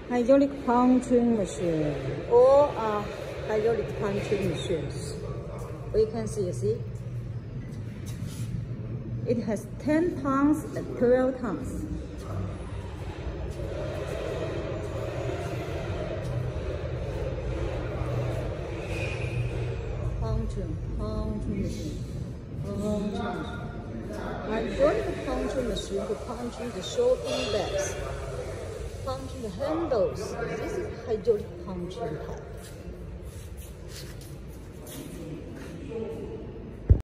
hydraulic punching machine. All are hydraulic punching machines. We can see, it has 10 tons and 12 tons. Punching machine. Hydraulic punching machine for punching the shortened legs, punching the handles. This is hydraulic punching type.